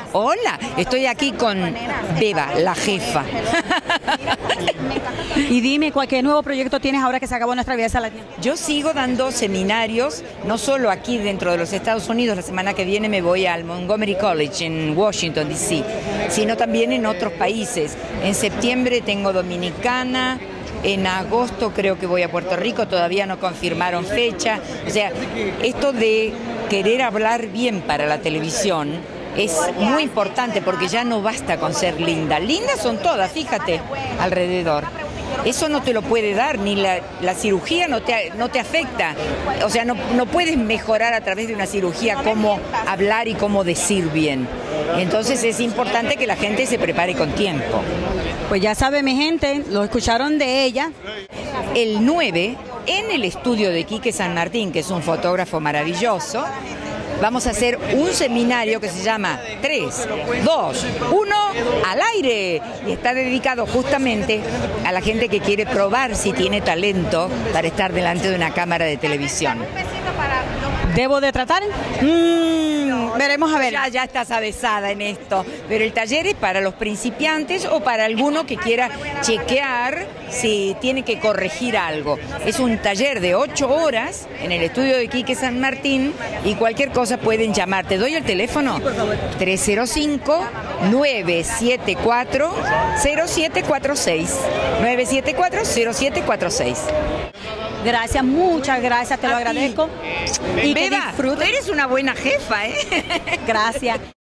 Hola, estoy aquí con Beba, la jefa. Y dime, ¿qué nuevo proyecto tienes ahora que se acabó nuestra vida latina? Yo sigo dando seminarios, no solo aquí dentro de los Estados Unidos, la semana que viene me voy al Montgomery College en Washington, D.C., sino también en otros países. En septiembre tengo Dominicana, en agosto creo que voy a Puerto Rico, todavía no confirmaron fecha. O sea, esto de querer hablar bien para la televisión es muy importante porque ya no basta con ser linda. Lindas son todas, fíjate, alrededor. Eso no te lo puede dar, ni la cirugía no te afecta. O sea, no puedes mejorar a través de una cirugía cómo hablar y cómo decir bien. Entonces es importante que la gente se prepare con tiempo. Pues ya sabe mi gente, lo escucharon de ella. El 9, en el estudio de Quique San Martín, que es un fotógrafo maravilloso, vamos a hacer un seminario que se llama 3, 2, 1, al aire. Y está dedicado justamente a la gente que quiere probar si tiene talento para estar delante de una cámara de televisión. ¿Debo de tratar? Veremos a ver. Ya estás avesada en esto, pero el taller es para los principiantes o para alguno que quiera chequear si tiene que corregir algo. Es un taller de 8 horas en el estudio de Quique San Martín y cualquier cosa pueden llamar. Te doy el teléfono 305-974-0746. 974-0746. Gracias, muchas gracias, te lo agradezco. Y Beba, tú eres una buena jefa, ¿eh? Gracias.